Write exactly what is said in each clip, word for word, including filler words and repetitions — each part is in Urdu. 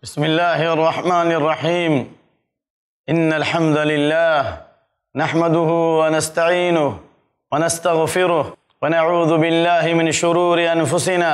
بسم اللہ الرحمن الرحیم ان الحمد للہ نحمده ونستعینه ونستغفره ونعوذ باللہ من شرور انفسنا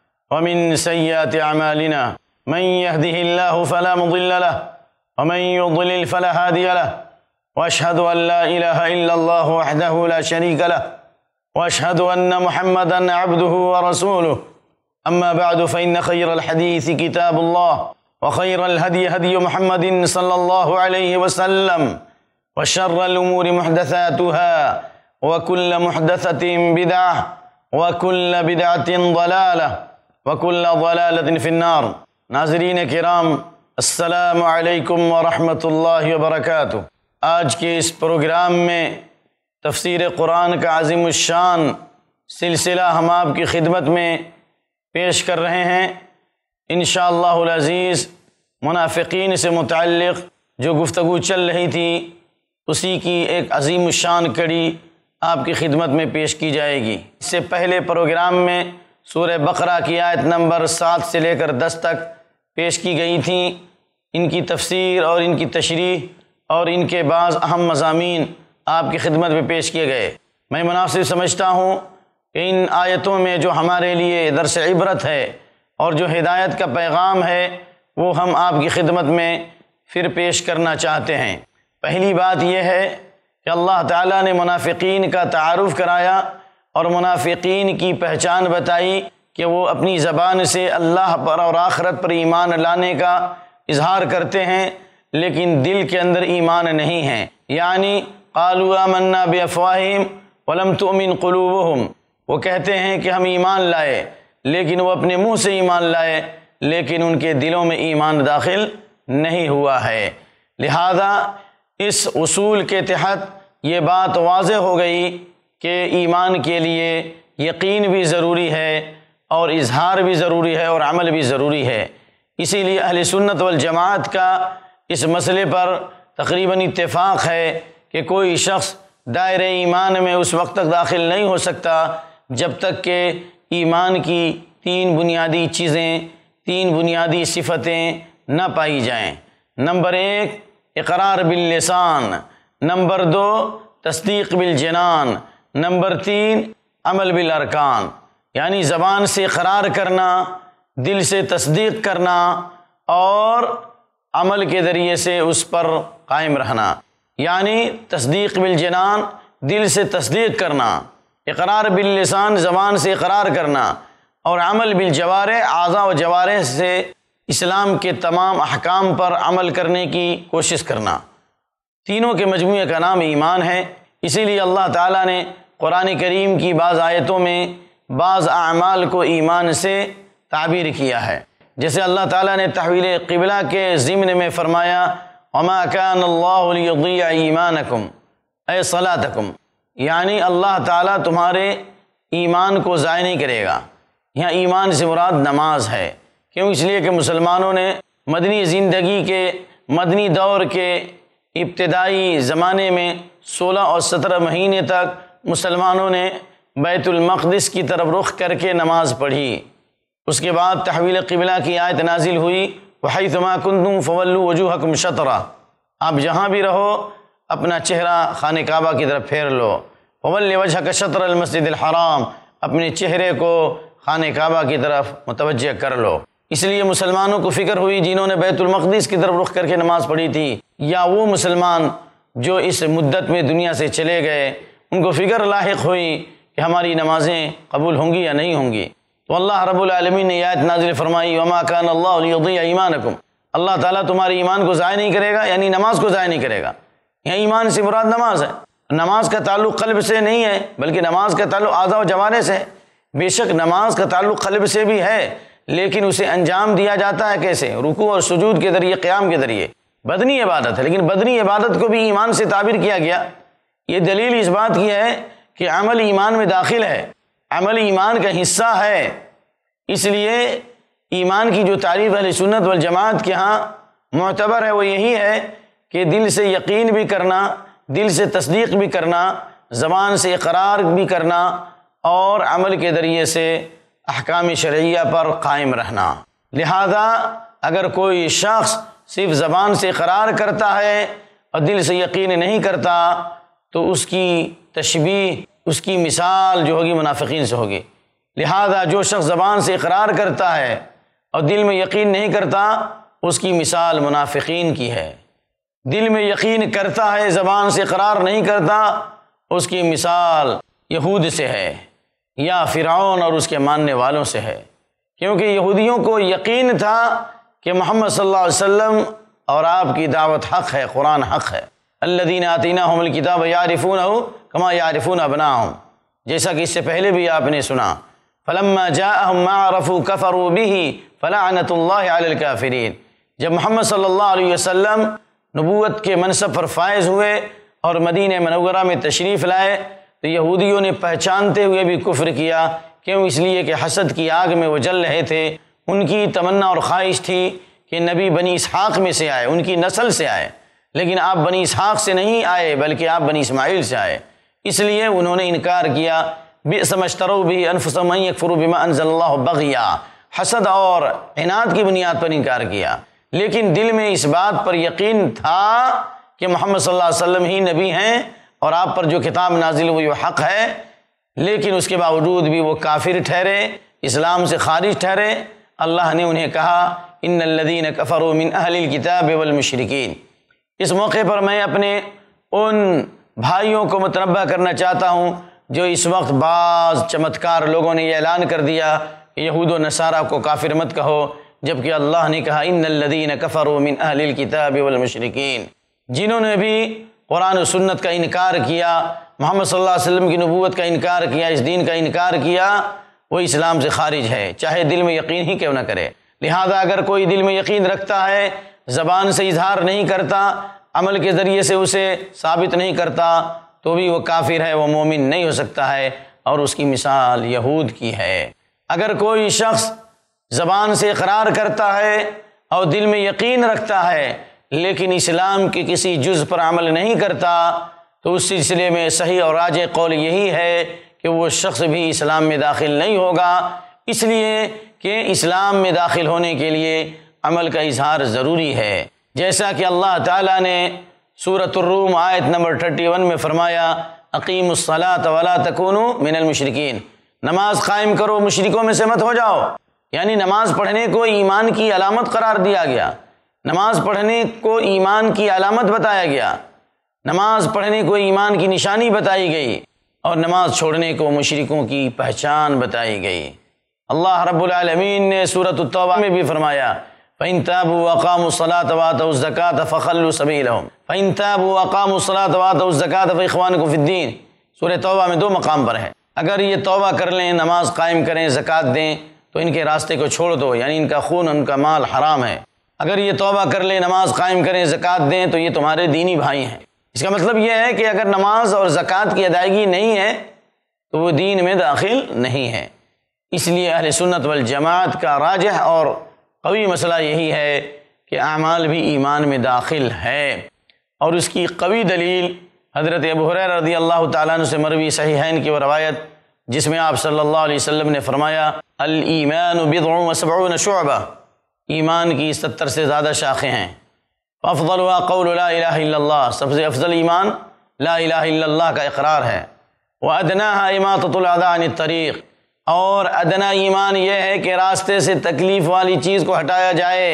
ومن سیئات اعمالنا من يهده اللہ فلا مضل له ومن يضلل فلا هادی له واشهد ان لا الہ الا اللہ وحدہ لا شریک له واشهد ان محمدا عبده ورسوله اما بعد فإن خير الحديث كتاب الله وخير الهدي هدي محمد صلى الله عليه وسلم وشر الأمور محدثاتها وكل محدثة بدعة وكل بدعة ضلالة وكل ضلالة في النار۔ ناظرین کرام، السلام علیکم ورحمۃ اللہ وبرکاتہ۔ آج کے اس پروگرام میں تفسیر قرآن کا عظیم الشان سلسلہ ہم آپ کی خدمت میں پیش کر رہے ہیں۔ انشاءاللہ العزیز منافقین سے متعلق جو گفتگو چل رہی تھی اسی کی ایک عظیم الشان کڑی آپ کی خدمت میں پیش کی جائے گی۔ اس سے پہلے پروگرام میں سورہ بقرہ کی آیت نمبر سات سے لے کر دس تک پیش کی گئی تھیں۔ ان کی تفسیر اور ان کی تشریح اور ان کے بعض اہم مضامین آپ کی خدمت میں پیش کیے گئے۔ میں مناسب سمجھتا ہوں کہ ان آیتوں میں جو ہمارے لیے درس عبرت ہے اور جو ہدایت کا پیغام ہے وہ ہم آپ کی خدمت میں پھر پیش کرنا چاہتے ہیں۔ پہلی بات یہ ہے کہ اللہ تعالیٰ نے منافقین کا تعارف کرایا اور منافقین کی پہچان بتائی کہ وہ اپنی زبان سے اللہ پر اور آخرت پر ایمان لانے کا اظہار کرتے ہیں لیکن دل کے اندر ایمان نہیں ہے، یعنی قالوا آمنا بافواہہم ولم تؤمن قلوبہم، وہ کہتے ہیں کہ ہم ایمان لائے لیکن وہ اپنے منہ سے ایمان لائے لیکن ان کے دلوں میں ایمان داخل نہیں ہوا ہے۔ لہذا اس اصول کے تحت یہ بات واضح ہو گئی کہ ایمان کے لیے یقین بھی ضروری ہے اور اظہار بھی ضروری ہے اور عمل بھی ضروری ہے۔ اسی لیے اہل سنت والجماعت کا اس مسئلے پر تقریباً اتفاق ہے کہ کوئی شخص دائرہ ایمان میں اس وقت تک داخل نہیں ہو سکتا جب تک کہ ایمان کی تین بنیادی چیزیں، تین بنیادی صفتیں نہ پائی جائیں۔ نمبر ایک اقرار باللسان، نمبر دو تصدیق بالجنان، نمبر تین عمل بالارکان، یعنی زبان سے اقرار کرنا، دل سے تصدیق کرنا اور عمل کے ذریعے سے اس پر قائم رہنا۔ یعنی تصدیق بالجنان، دل سے تصدیق کرنا، اقرار باللسان، زبان سے اقرار کرنا، اور عمل بالجوارح، اعضاء و جوارح سے اسلام کے تمام احکام پر عمل کرنے کی کوشش کرنا۔ تینوں کے مجموعے کا نام ایمان ہے۔ اسی لیے اللہ تعالیٰ نے قرآن کریم کی بعض آیتوں میں بعض اعمال کو ایمان سے تعبیر کیا ہے، جیسے اللہ تعالیٰ نے تحویل قبلہ کے ضمن میں فرمایا وما كان اللہ لیضیع ایمانکم اے صلاتکم، یعنی اللہ تعالیٰ تمہارے ایمان کو ضائع نہیں کرے گا۔ یہاں ایمان سے مراد نماز ہے، کیوں؟ اس لیے کہ مسلمانوں نے مدنی زندگی کے مدنی دور کے ابتدائی زمانے میں سولہ اور سترہ مہینے تک مسلمانوں نے بیت المقدس کی طرف رخ کر کے نماز پڑھی۔ اس کے بعد تحویل قبلہ کی آیت نازل ہوئی وحیثما کنتم فولوا وجوہکم شطرہ، آپ جہاں بھی رہو اپنا چہرہ خانہ کعبہ کی طرف پھیر لو، فول وجہک شطر المسجد الحرام، اپنے چہرے کو خانہ کعبہ کی طرف متوجہ کر لو۔ اس لیے مسلمانوں کو فکر ہوئی جنہوں نے بیت المقدس کی طرف رخ کر کے نماز پڑھی تھی، یا وہ مسلمان جو اس مدت میں دنیا سے چلے گئے ان کو فکر لاحق ہوئی کہ ہماری نمازیں قبول ہوں گی یا نہیں ہوں گی، تو اللہ رب العالمین نے آیت نازل فرمائی وما كان اللہ لیضیع ایمانکم، اللہ تعالیٰ تمہارے ایمان کو ضائع نہیں کرے گا، یعنی نماز کو ضائع نہیں کرے گا۔ یہاں ایمان سے مراد نماز ہے، نماز کا تعلق قلب سے نہیں ہے بلکہ نماز کا تعلق اعضاء و جوارح سے ہے۔ بے شک نماز کا تعلق قلب سے بھی ہے لیکن اسے انجام دیا جاتا ہے کیسے؟ رکوع اور سجود کے ذریعے، قیام کے ذریعے۔ بدنی عبادت ہے لیکن بدنی عبادت کو بھی ایمان سے تعبیر کیا گیا۔ یہ دلیل اس بات کی ہے کہ عمل ایمان میں داخل ہے، عمل ایمان کا حصہ ہے۔ اس لیے ایمان کی جو تعریف اہل سنت والجماعت کے ہاں معتبر ہے وہ یہی ہے کہ دل سے یقین بھی کرنا، دل سے تصدیق بھی کرنا، زبان سے اقرار بھی کرنا اور عمل کے ذریعے سے احکام شرعیہ پر قائم رہنا۔ لہذا اگر کوئی شخص صرف زبان سے اقرار کرتا ہے اور دل سے یقین نہیں کرتا تو اس کی تشبیہ، اس کی مثال جو ہوگی منافقین سے ہوگی۔ لہذا جو شخص زبان سے اقرار کرتا ہے اور دل میں یقین نہیں کرتا اس کی مثال منافقین کی ہے۔ دل میں یقین کرتا ہے، زبان سے اقرار نہیں کرتا، اس کی مثال یہود سے ہے یا فرعون اور اس کے ماننے والوں سے ہے، کیونکہ یہودیوں کو یقین تھا کہ محمد صلی اللہ علیہ وسلم اور آپ کی دعوت حق ہے، قرآن حق ہے۔ الذین آتیناہم الکتاب یعرفونہ کما یعرفون ابناءہم، جیسا کہ اس سے پہلے بھی آپ نے سنا، فلما جاءہم ما عرفوا کفروا بہ فلعنۃ اللہ علی الکافرین۔ جب محمد صلی اللہ علیہ وسلم نبوت کے منصب پر فائز ہوئے اور مدینہ منورہ میں تشریف لائے تو یہودیوں نے پہچانتے ہوئے بھی کفر کیا۔ کیوں؟ اس لیے کہ حسد کی آگ میں وہ جل رہے تھے۔ ان کی تمنا اور خواہش تھی کہ نبی بنی اسحاق میں سے آئے، ان کی نسل سے آئے، لیکن آپ بنی اسحاق سے نہیں آئے بلکہ آپ بنی اسماعیل سے آئے، اس لیے انہوں نے انکار کیا۔ بئس ما اشتروا به انفسهم ان يكفروا بما انزل الله بغیا، حسد اور عناد کی بنیاد پر انکار کیا، لیکن دل میں اس بات پر یقین تھا کہ محمد صلی اللہ علیہ وسلم ہی نبی ہیں اور آپ پر جو کتاب نازل ہوئی وہ حق ہے، لیکن اس کے باوجود بھی وہ کافر ٹھہرے، اسلام سے خارج ٹھہرے۔ اللہ نے انہیں کہا ان الذین کفروا من اہل الکتاب والمشرکین۔ اس موقع پر میں اپنے ان بھائیوں کو متنبہ کرنا چاہتا ہوں جو اس وقت بعض چمتکار لوگوں نے یہ اعلان کر دیا کہ یہود و نصارہ کو کافر مت کہو، جبکہ اللہ نے کہا ان الذین کفروا من اہل الکتاب والمشرکین۔ جنہوں نے بھی قرآن و سنت کا انکار کیا، محمد صلی اللہ علیہ وسلم کی نبوت کا انکار کیا، اس دین کا انکار کیا، وہ اسلام سے خارج ہے، چاہے دل میں یقین ہی کیوں نہ کرے۔ لہذا اگر کوئی دل میں یقین رکھتا ہے، زبان سے اظہار نہیں کرتا، عمل کے ذریعے سے اسے ثابت نہیں کرتا، تو بھی وہ کافر ہے، وہ مومن نہیں ہو سکتا ہے، اور اس کی مثال یہود کی ہے۔ اگر کوئی شخص زبان سے اقرار کرتا ہے اور دل میں یقین رکھتا ہے لیکن اسلام کے کسی جز پر عمل نہیں کرتا تو اس سلسلے میں صحیح اور راجح قول یہی ہے کہ وہ شخص بھی اسلام میں داخل نہیں ہوگا، اس لیے کہ اسلام میں داخل ہونے کے لیے عمل کا اظہار ضروری ہے، جیسا کہ اللہ تعالیٰ نے سورۃ الروم آیت نمبر اکتیس میں فرمایا اقیموا الصلاۃ ولا تکونوا من المشرکین، نماز قائم کرو، مشرکوں میں سے مت ہو جاؤ۔ یعنی نماز پڑھنے کو ایمان کی علامت قرار دیا گیا، نماز پڑھنے کو ایمان کی علامت بتایا گیا، نماز پڑھنے کو ایمان کی نشانی بتائی گئی، اور نماز چھوڑنے کو مشرکوں کی پہچان بتائی گئی۔ اللہ رب العالمین نے سورۃ التوبہ میں بھی فرمایا فَإِن تَابُوا وَأَقَامُوا الصَّلَاةَ وَآتَوُا الزَّكَاةَ فَخَلُّوا سَبِيلَهُمْ فَإِن تَابُوا وَأَقَامُوا الصَّلَاةَ وَآتَوُا الزَّكَاةَ فَإِخْوَانُكُمْ فِي الدِّينِ۔ سورہ توبہ میں دو مقام پر ہے، اگر یہ توبہ کر لیں، نماز قائم کریں، زکوٰۃ دیں تو ان کے راستے کو چھوڑ دو، یعنی ان کا خون، ان کا مال حرام ہے۔ اگر یہ توبہ کر لیں، نماز قائم کریں، زکوٰۃ دیں تو یہ تمہارے دینی بھائی ہیں۔ اس کا مطلب یہ ہے کہ اگر نماز اور زکوٰۃ کی ادائیگی نہیں ہے تو وہ دین میں داخل نہیں ہے۔ اس لیے اہل سنت والجماعت کا راجح اور قوی مسئلہ یہی ہے کہ اعمال بھی ایمان میں داخل ہے، اور اس کی قوی دلیل حضرت ابو ہریرہ رضی اللہ تعالیٰ عنہ سے مروی صحیحین کی وہ روایت جس میں آپ صلی اللہ علیہ وسلم نے فرمایا الایمان بضع و سبعون شعبہ، ایمان کی ستر سے زیادہ شاخیں ہیں، افضلها قول لا الہ الا اللہ، سب سے افضل ایمان لا الہ الا اللہ کا اقرار ہے، وادناها اماطۃ الاذى عن الطریق، اور ادنا ایمان یہ ہے کہ راستے سے تکلیف والی چیز کو ہٹایا جائے،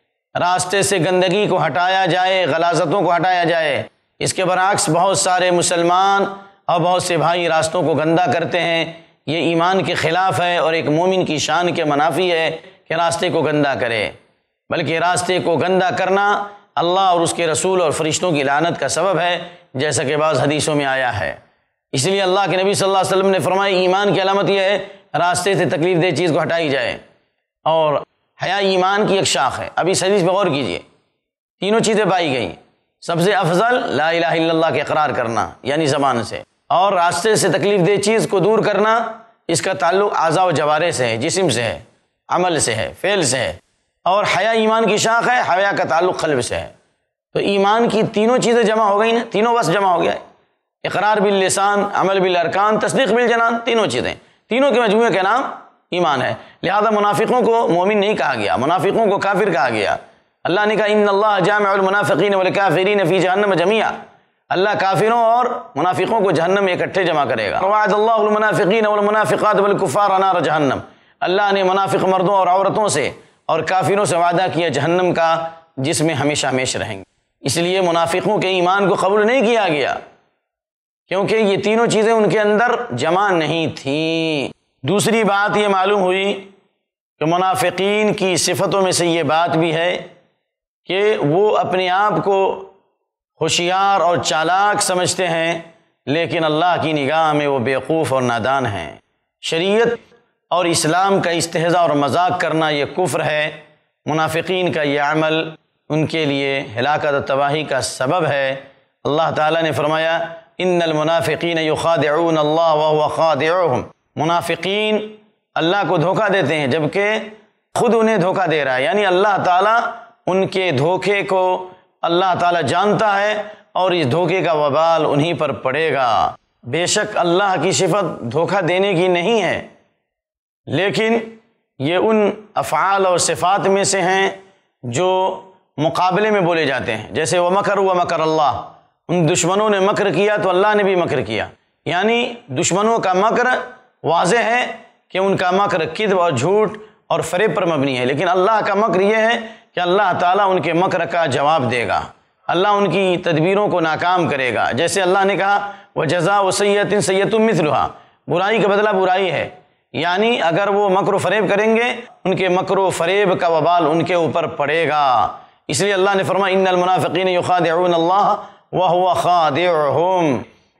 راستے سے گندگی کو ہٹایا جائے، غلاظتوں کو ہٹایا جائے۔ اس کے برعکس بہت سارے مسلمان اور بہت سے بھائی راستوں کو گندا کرتے ہیں، یہ ایمان کے خلاف ہے اور ایک مومن کی شان کے منافی ہے کہ راستے کو گندا کرے، بلکہ راستے کو گندا کرنا اللہ اور اس کے رسول اور فرشتوں کی لعنت کا سبب ہے، جیسا کہ بعض حدیثوں میں آیا ہے۔ اس لیے اللہ کے نبی صلی اللہ علیہ وسلم نے فرمایا ایمان کی علامت یہ ہے راستے سے تکلیف دہ چیز کو ہٹائی جائے، اور حیا ایمان کی ایک شاخ ہے۔ اب اس حدیث پہ غور کیجئے، تینوں چیزیں پائی گئیں، سب سے افضل لا الہ الا اللہ کے اقرار کرنا یعنی زبان سے، اور راستے سے تکلیف دہ چیز کو دور کرنا، اس کا تعلق اعضاء و جوارح سے ہے، جسم سے ہے، عمل سے ہے، فعل سے ہے، اور حیا ایمان کی شاخ ہے، حیا کا تعلق قلب سے ہے۔ تو ایمان کی تینوں چیزیں جمع ہو گئی نا، تینوں بس جمع ہو گیا ہے، اقرار باللسان، عمل بالارکان، تصدیق بالجنان، تینوں چیزیں، تینوں کے مجموعے کا نام ایمان ہے، لہذا منافقوں کو مومن نہیں کہا گیا، منافقوں کو کافر کہا گیا۔ اللہ نے کہا ان اللہ جامع المنافقین والکافرین فی جہنم جمیعا، اللہ کافروں اور منافقوں کو جہنم میں اکٹھے جمع کرے گا۔ وعد اللہ المنافقین والمنافقات والکفار نار جہنم، اللہ نے منافق مردوں اور عورتوں سے اور کافروں سے وعدہ کیا جہنم کا، جس میں ہمیشہ ہمیشہ رہیں گے۔ اس لیے منافقوں کے ایمان کو قبول نہیں کیا گیا، کیونکہ یہ تینوں چیزیں ان کے اندر جمع نہیں تھیں۔ دوسری بات یہ معلوم ہوئی کہ منافقین کی صفتوں میں سے یہ بات بھی ہے کہ وہ اپنے آپ کو ہوشیار اور چالاک سمجھتے ہیں، لیکن اللہ کی نگاہ میں وہ بیوقوف اور نادان ہیں۔ شریعت اور اسلام کا استہزاء اور مذاق کرنا یہ کفر ہے۔ منافقین کا یہ عمل ان کے لیے ہلاکت و تباہی کا سبب ہے۔ اللہ تعالیٰ نے فرمایا ان المنافقین یخادعون اللہ وهو خادعهم، منافقین اللہ کو دھوکہ دیتے ہیں جبکہ خود انہیں دھوکہ دے رہا ہے، یعنی اللہ تعالیٰ ان کے دھوکے کو اللہ تعالیٰ جانتا ہے اور اس دھوکے کا وبال انہی پر پڑے گا۔ بے شک اللہ کی صفت دھوکہ دینے کی نہیں ہے، لیکن یہ ان افعال اور صفات میں سے ہیں جو مقابلے میں بولے جاتے ہیں، جیسے وَمَكَرُوا وَمَكَرَ اللَّهُ، ان دشمنوں نے مکر کیا تو اللہ نے بھی مکر کیا، یعنی دشمنوں کا مکر واضح ہے کہ ان کا مکر کذب اور جھوٹ اور فریب پر مبنی ہے، لیکن اللہ کا مکر یہ ہے کہ اللہ تعالیٰ ان کے مکر کا جواب دے گا، اللہ ان کی تدبیروں کو ناکام کرے گا۔ جیسے اللہ نے کہا وَجَزَاءُ سَيِّئَةٍ سَيِّئَةٌ مِثْلُهَا، برائی کا بدلہ برائی ہے، یعنی اگر وہ مکر و فریب کریں گے ان کے مکر و فریب کا وبال ان کے اوپر پڑے گا۔ اس لیے اللہ نے فرمایا ان المنافقین یخادعون اللہ وهو خادعهم،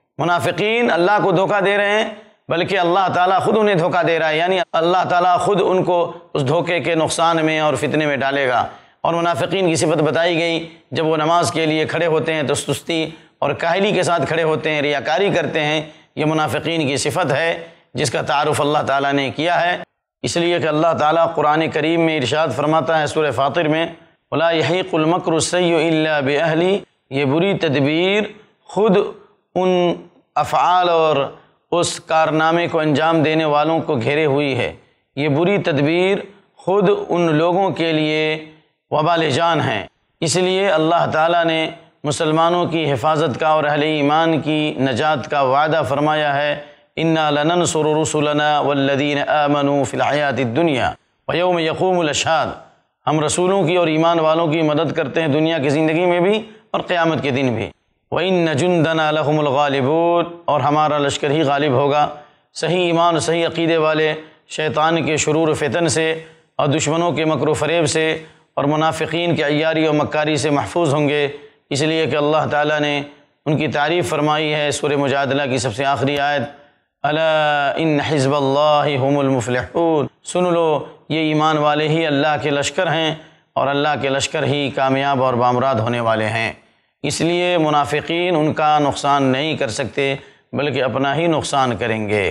منافقین اللہ کو دھوکہ دے رہے ہیں بلکہ اللہ تعالیٰ خود انہیں دھوکہ دے رہا ہے، یعنی اللہ تعالیٰ خود ان کو اس دھوکے کے نقصان میں اور فتنے میں ڈالے گا۔ اور منافقین کی صفت بتائی گئی، جب وہ نماز کے لیے کھڑے ہوتے ہیں تو سستی اور کاہلی کے ساتھ کھڑے ہوتے ہیں، ریاکاری کرتے ہیں، یہ منافقین کی صفت ہے جس کا تعارف اللہ تعالیٰ نے کیا ہے۔ اس لیے کہ اللہ تعالیٰ قرآن کریم میں ارشاد فرماتا ہے سورہ فاطر میں وَلَا يَحِيقُ الْمَكْرُ السَّيِّئُ إِلَّا بِأَهْلِهِ، یہ بری تدبیر خود ان افعال اور اس کارنامے کو انجام دینے والوں کو گھیرے ہوئی ہے، یہ بری تدبیر خود ان لوگوں کے لیے وبال جان ہیں۔ اس لیے اللہ تعالیٰ نے مسلمانوں کی حفاظت کا اور اہل ایمان کی نجات کا وعدہ فرمایا ہے اِنَّا لَنَنْصُرُ رُسُلَنَا وَالَّذِينَ آمَنُوا فِي الْحَيَاةِ الدُّنْيَا وَيَوْمَ يَقُومُ الْأَشْهَادُ، ہم رسولوں کی اور ایمان والوں کی مدد کرتے ہیں دنیا کی زندگی میں بھی اور قیامت کے دن بھی۔ وَإِنَّ جُنْدَنَا لَهُمُ الْغَالِبُونَ، اور ہمارا لشکر ہی غالب ہوگا۔ صحیح ایمان اور صحیح عقیدے والے شیطان کے شرور و فتن سے اور دشمنوں کے مکر و فریب سے اور منافقین کے عیاری و مکاری سے محفوظ ہوں گے، اس لیے کہ اللہ تعالیٰ نے ان کی تعریف فرمائی ہے سورہ مجادلہ کی سب سے آخری آیت الا ان حزب اللہ هم المفلحون، سن لو یہ ایمان والے ہی اللہ کے لشکر ہیں اور اللہ کے لشکر ہی کامیاب اور بامراد ہونے والے ہیں۔ اس لیے منافقین ان کا نقصان نہیں کر سکتے بلکہ اپنا ہی نقصان کریں گے۔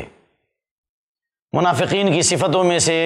منافقین کی صفتوں میں سے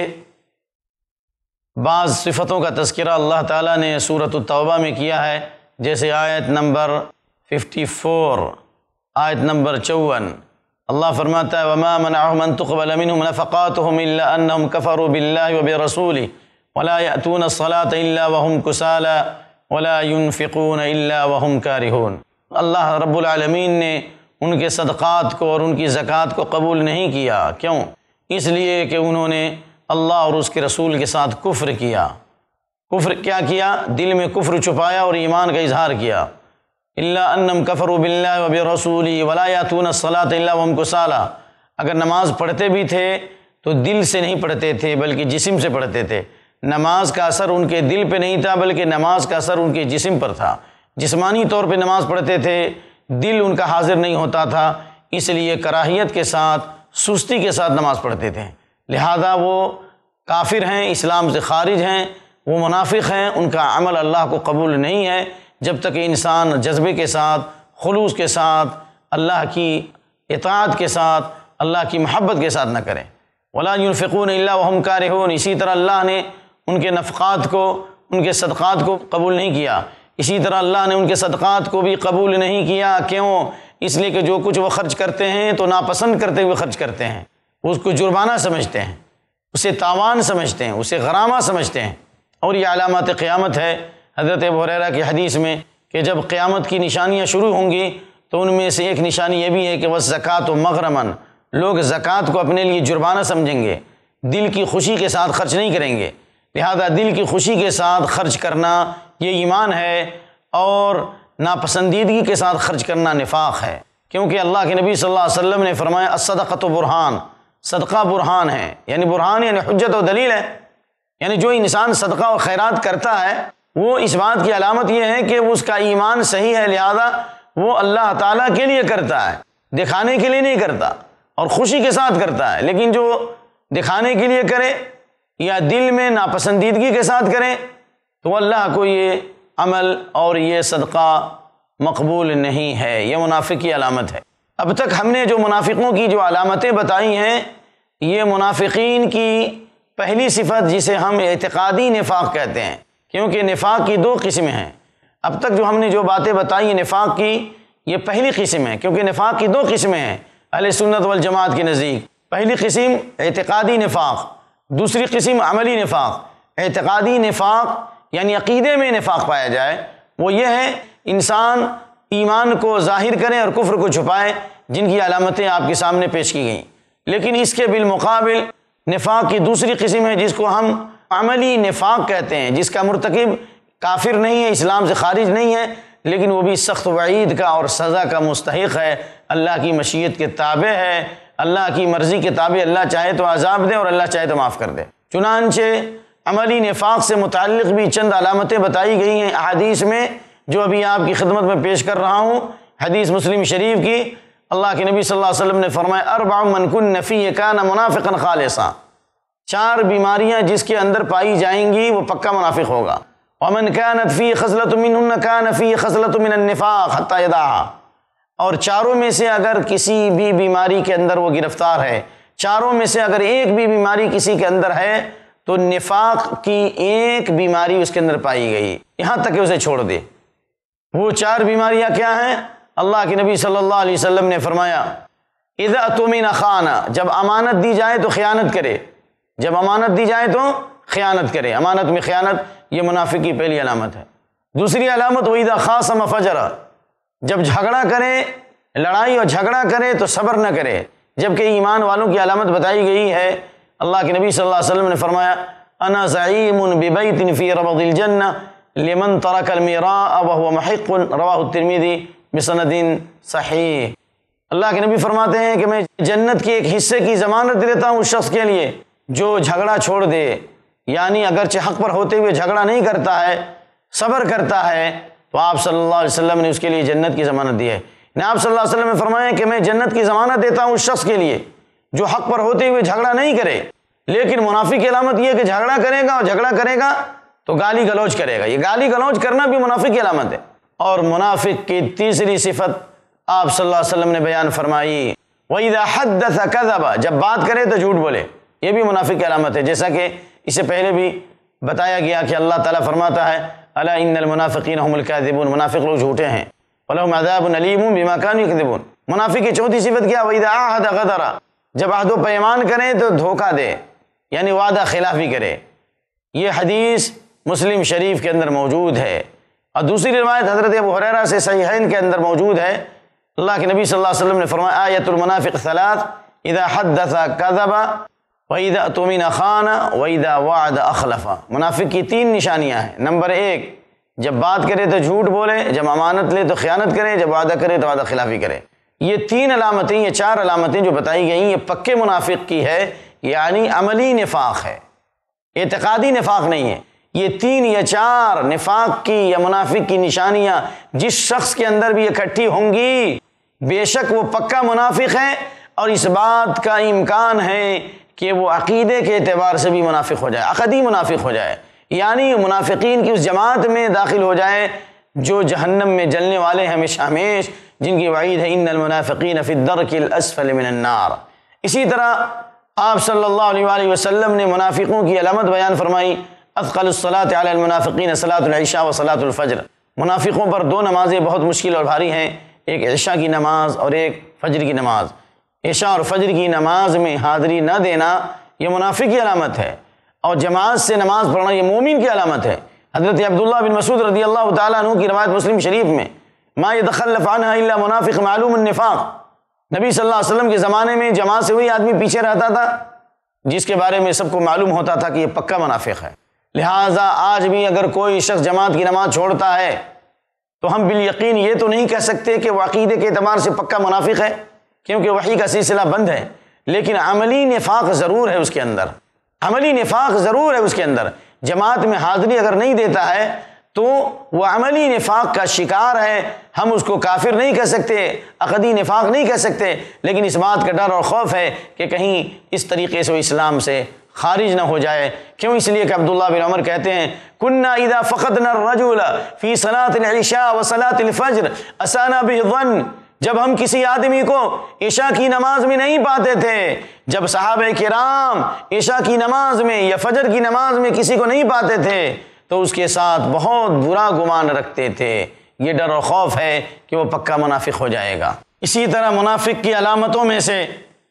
بعض صفتوں کا تذکرہ اللہ تعالیٰ نے سورۃ التوبہ میں کیا ہے، جیسے آیت نمبر چون، آیت نمبر چون، اللہ فرماتا ہے وَمَا مَنَعَهُمْ أَن تُقْبَلَ مِنْهُمْ نَفَقَاتُهُمْ إِلَّا أَنَّهُمْ كَفَرُوا بِاللَّهِ وَبِرَسُولِهِ وَلَا يَأْتُونَ الصَّلَاةَ إِلَّا وَهُمْ كُسَالَىٰ وَلَا يُنْفِقُونَ إِلَّا وَهُمْ كَارِهُونَ، اللہ رب العالمین نے ان کے صدقات کو اور ان کی زکوٰۃ کو قبول نہیں کیا، کیوں؟ اس لیے کہ انہوں نے اللہ اور اس کے رسول کے ساتھ کفر کیا۔ کفر کیا کیا؟ دل میں کفر چھپایا اور ایمان کا اظہار کیا۔ الا انہم کفروا باللہ وبرسولہ ولا یاتون الصلاۃ الا وهم کسالى، اگر نماز پڑھتے بھی تھے تو دل سے نہیں پڑھتے تھے بلکہ جسم سے پڑھتے تھے، نماز کا اثر ان کے دل پہ نہیں تھا بلکہ نماز کا اثر ان کے جسم پر تھا، جسمانی طور پہ نماز پڑھتے تھے، دل ان کا حاضر نہیں ہوتا تھا، اس لیے کراہیت کے ساتھ سستی کے ساتھ نماز پڑھتے تھے، لہذا وہ کافر ہیں، اسلام سے خارج ہیں، وہ منافق ہیں، ان کا عمل اللہ کو قبول نہیں ہے جب تک انسان جذبے کے ساتھ، خلوص کے ساتھ، اللہ کی اطاعت کے ساتھ، اللہ کی محبت کے ساتھ نہ کریں۔ ولا ينفقون الا وهم كارهون، اسی طرح اللہ نے ان کے نفقات کو، ان کے صدقات کو قبول نہیں کیا، اسی طرح اللہ نے ان کے صدقات کو بھی قبول نہیں کیا، کیوں؟ اس لیے کہ جو کچھ وہ خرچ کرتے ہیں تو ناپسند کرتے ہوئے خرچ کرتے ہیں، اس کو جرمانہ سمجھتے ہیں، اسے تاوان سمجھتے ہیں، اسے غرامہ سمجھتے ہیں، اور یہ علامات قیامت ہے۔ حضرت ابو ہریرہ کی حدیث میں کہ جب قیامت کی نشانیاں شروع ہوں گی تو ان میں سے ایک نشانی یہ بھی ہے کہ وَالزَّکَاةُ مَغْرَمًا، لوگ زکوٰۃ کو اپنے لیے جرمانہ سمجھیں گے، دل کی خوشی کے ساتھ خرچ نہیں کریں گے۔ لہذا دل کی خوشی کے ساتھ خرچ کرنا یہ ایمان ہے، اور ناپسندیدگی کے ساتھ خرچ کرنا نفاق ہے، کیونکہ اللہ کے نبی صلی اللہ علیہ وسلم نے فرمایا الصدقۃ برہان، صدقہ برہان ہے، یعنی برہان یعنی حجت و دلیل ہے، یعنی جو انسان صدقہ و خیرات کرتا ہے وہ اس بات کی علامت یہ ہے کہ اس کا ایمان صحیح ہے، لہذا وہ اللہ تعالیٰ کے لیے کرتا ہے، دکھانے کے لیے نہیں کرتا، اور خوشی کے ساتھ کرتا ہے۔ لیکن جو دکھانے کے لیے کرے یا دل میں ناپسندیدگی کے ساتھ کرے تو اللہ کو یہ عمل اور یہ صدقہ مقبول نہیں ہے، یہ منافق کی علامت ہے۔ اب تک ہم نے جو منافقوں کی جو علامتیں بتائی ہیں، یہ منافقین کی پہلی صفت جسے ہم اعتقادی نفاق کہتے ہیں، کیونکہ نفاق کی دو قسمیں ہیں۔ اب تک جو ہم نے جو باتیں بتائی ہیں نفاق کی، یہ پہلی قسم ہے، کیونکہ نفاق کی دو قسمیں ہیں اہل سنت والجماعت کے نزدیک۔ پہلی قسم اعتقادی نفاق، دوسری قسم عملی نفاق۔ اعتقادی نفاق یعنی عقیدے میں نفاق پایا جائے، وہ یہ ہے انسان ایمان کو ظاہر کرے اور کفر کو چھپائے، جن کی علامتیں آپ کے سامنے پیش کی گئیں۔ لیکن اس کے بالمقابل نفاق کی دوسری قسم ہے جس کو ہم عملی نفاق کہتے ہیں، جس کا مرتکب کافر نہیں ہے، اسلام سے خارج نہیں ہے، لیکن وہ بھی سخت وعید کا اور سزا کا مستحق ہے، اللہ کی مشیت کے تابع ہے، اللہ کی مرضی کے تابع، اللہ چاہے تو عذاب دے اور اللہ چاہے تو معاف کر دے۔ چنانچہ عملی نفاق سے متعلق بھی چند علامتیں بتائی گئی ہیں احادیث میں، جو ابھی آپ کی خدمت میں پیش کر رہا ہوں۔ حدیث مسلم شریف کی، اللہ کے نبی صلی اللہ علیہ وسلم نے فرمایا اربع من کن فیہ کان منافقا خالصا، چار بیماریاں جس کے اندر پائی جائیں گی وہ پکا منافق ہوگا۔ ومن كانت فيه خصلة منهن كان فيه خصلة من النفاق حتى يدعها، اور چاروں میں سے اگر کسی بھی بیماری کے اندر وہ گرفتار ہے، چاروں میں سے اگر ایک بھی بیماری کسی کے اندر ہے تو نفاق کی ایک بیماری اس کے اندر پائی گئی، یہاں تک کہ اسے چھوڑ دے۔ وہ چار بیماریاں کیا ہیں؟ اللہ کے نبی صلی اللہ علیہ وسلم نے فرمایا اذا اؤتمن خان، جب امانت دی جائے تو خیانت کرے، جب امانت دی جائے تو خیانت کرے، امانت میں خیانت، یہ منافق کی پہلی علامت ہے۔ دوسری علامت وَإِذَا خَاصَمَ فَجَرَ، جب جھگڑا کرے، لڑائی اور جھگڑا کرے تو صبر نہ کرے، جبکہ ایمان والوں کی علامت بتائی گئی ہے۔ اللہ کے نبی صلی اللہ علیہ وسلم نے فرمایا انا زعیم ببیت فی ربض الجنہ لمن ترک المیراء وهو محق، رواہ الترمذی بسند صحیح۔ اللہ کے نبی فرماتے ہیں کہ میں جنت کے ایک حصے کی ضمانت دیتا ہوں اس شخص کے لیے جو جھگڑا چھوڑ دے، یعنی اگرچہ حق پر ہوتے ہوئے جھگڑا نہیں کرتا ہے، صبر کرتا ہے، تو آپ صلی اللہ علیہ وسلم نے اس کے لیے جنت کی ضمانت دی ہے۔ نے آپ صلی اللہ علیہ وسلم نے فرمایا کہ میں جنت کی ضمانت دیتا ہوں اس شخص کے لیے جو حق پر ہوتے ہوئے جھگڑا نہیں کرے، لیکن منافق کی علامت یہ ہے کہ جھگڑا کرے گا، اور جھگڑا کرے گا تو گالی گلوچ کرے گا، یہ گالی گلوچ کرنا بھی منافق کی علامت ہے۔ اور منافق کی تیسری صفت آپ صلی اللہ علیہ وسلم نے بیان فرمائی وَإِذَا حَدَّثَ كَذَبَ، جب بات کرے تو جھوٹ بولے، یہ بھی منافق کی علامت ہے، جیسا کہ اس سے پہلے بھی بتایا گیا کہ اللہ تعالیٰ فرماتا ہے الا ان المنافقین هم الکاذبون، منافق لوگ جھوٹے ہیں، وَلَهُمْ عَذَابٌ أَلِيمٌ بِمَا كَانُوا يَكْذِبُونَ۔ منافق کی چوتھی صفت کیا؟ وَإِذَا عَاهَدَ غَدَرَ، جب عہد و پیمان کرے تو دھوکہ دے، یعنی وعدہ خلافی کرے۔ یہ حدیث مسلم شریف کے اندر موجود ہے، اور دوسری روایت حضرت ابو ہریرہ سے صحیحین کے اندر موجود ہے۔ اللہ کے نبی صلی اللہ علیہ وسلم نے فرمایا آیت المنافق ثلاث اذا حدث کذب وَإِذَا اؤتمن خان وَإِذَا وعد اخلف۔ منافق کی تین نشانیاں ہیں۔ نمبر ایک، جب بات کرے تو جھوٹ بولے، جب امانت لے تو خیانت کرے، جب وعدہ کرے تو وعدہ خلافی کرے۔ یہ تین علامتیں، یہ چار علامتیں جو بتائی گئیں یہ پکے منافق کی ہے، یعنی عملی نفاق ہے، اعتقادی نفاق نہیں ہے۔ یہ تین یا چار نفاق کی یا منافق کی نشانیاں جس شخص کے اندر بھی اکٹھی ہوں گی بے شک وہ پکا منافق ہے، اور اس بات کا امکان ہے کہ وہ عقیدے کے اعتبار سے بھی منافق ہو جائے، عقدی منافق ہو جائے، یعنی منافقین کی اس جماعت میں داخل ہو جائے جو جہنم میں جلنے والے ہیں ہمیشہ ہمیش، جن کی وعید ہے ان المنافقین فی الدرک الاسفل من النار۔ اسی طرح آپ صلی اللہ علیہ وآلہ وسلم نے منافقوں کی علامت بیان فرمائی اثقل الصلاۃ علی المنافقین صلاۃ العشاء و صلاۃ الفجر، منافقوں پر دو نمازیں بہت مشکل اور بھاری ہیں، ایک عشاء کی نماز اور ایک فجر کی نماز۔ عشاء اور فجر کی نماز میں حاضری نہ دینا یہ منافق کی علامت ہے، اور جماعت سے نماز پڑھنا یہ مومن کی علامت ہے۔ حضرت عبداللہ بن مسعود رضی اللہ تعالیٰ عنہ کی روایت مسلم شریف میں، ما يتخلف عنها الا منافق معلوم النفاق، نبی صلی اللہ علیہ وسلم کے زمانے میں جماعت سے وہی آدمی پیچھے رہتا تھا جس کے بارے میں سب کو معلوم ہوتا تھا کہ یہ پکا منافق ہے۔ لہٰذا آج بھی اگر کوئی شخص جماعت کی نماز چھوڑتا ہے تو ہم بالیقین یہ تو نہیں کہہ سکتے کہ وہ عقیدے کے اعتبار سے پکا منافق ہے، کیونکہ وحی کا سلسلہ بند ہے، لیکن عملی نفاق ضرور ہے اس کے اندر، عملی نفاق ضرور ہے اس کے اندر۔ جماعت میں حاضری اگر نہیں دیتا ہے تو وہ عملی نفاق کا شکار ہے، ہم اس کو کافر نہیں کہہ سکتے، عقدی نفاق نہیں کہہ سکتے، لیکن اس بات کا ڈر اور خوف ہے کہ کہیں اس طریقے سے وہ اسلام سے خارج نہ ہو جائے۔ کیوں؟ اس لیے کہ عبداللہ بن عمر کہتے ہیں، كنا اذا فقدنا الرجل في صلاة العشاء وصلاة الفجر اسانا به الظن، جب ہم کسی آدمی کو عشاء کی نماز میں نہیں پاتے تھے، جب صحابہ کرام عشاء کی نماز میں یا فجر کی نماز میں کسی کو نہیں پاتے تھے تو اس کے ساتھ بہت برا گمان رکھتے تھے۔ یہ ڈر و خوف ہے کہ وہ پکا منافق ہو جائے گا۔ اسی طرح منافق کی علامتوں میں سے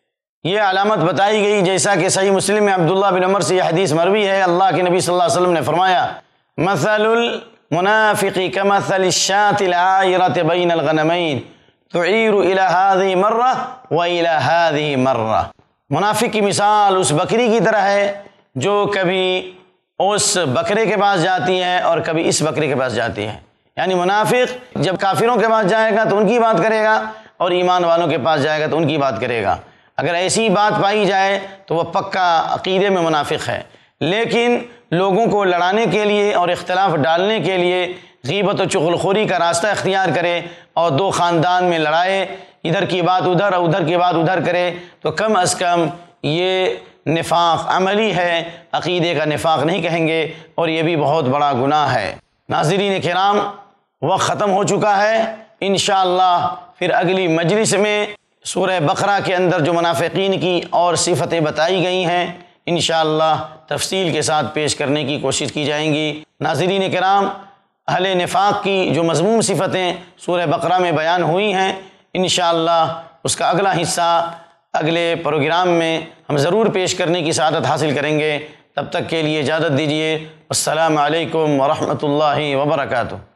یہ علامت بتائی گئی، جیسا کہ صحیح مسلم میں عبداللہ بن عمر سے یہ حدیث مروی ہے، اللہ کے نبی صلی اللہ علیہ وسلم نے فرمایا، مثل المنافق كمثل الشاة العائرة بين الغنمين تعیر الى هذه مرة والى هذه مرة، منافق کی مثال اس بکری کی طرح ہے جو کبھی اس بکرے کے پاس جاتی ہے اور کبھی اس بکرے کے پاس جاتی ہے۔ یعنی منافق جب کافروں کے پاس جائے گا تو ان کی بات کرے گا، اور ایمان والوں کے پاس جائے گا تو ان کی بات کرے گا۔ اگر ایسی بات پائی جائے تو وہ پکا عقیدے میں منافق ہے، لیکن لوگوں کو لڑانے کے لیے اور اختلاف ڈالنے کے لیے غیبت و چغل خوری کا راستہ اختیار کرے اور دو خاندان میں لڑائے، ادھر کی بات ادھر اور ادھر کی بات ادھر کرے، تو کم از کم یہ نفاق عملی ہے، عقیدے کا نفاق نہیں کہیں گے، اور یہ بھی بہت بڑا گناہ ہے۔ ناظرین کرام، وقت ختم ہو چکا ہے، انشاءاللہ پھر اگلی مجلس میں سورہ بقرہ کے اندر جو منافقین کی اور صفتیں بتائی گئی ہیں انشاءاللہ تفصیل کے ساتھ پیش کرنے کی کوشش کی جائیں گی۔ ناظرین کرام، اہل نفاق کی جو مذموم صفتیں سورہ بقرہ میں بیان ہوئی ہیں انشاءاللہ اس کا اگلا حصہ اگلے پروگرام میں ہم ضرور پیش کرنے کی سعادت حاصل کریں گے۔ تب تک کے لیے اجازت دیجیے۔ السلام علیکم ورحمۃ اللہ وبرکاتہ۔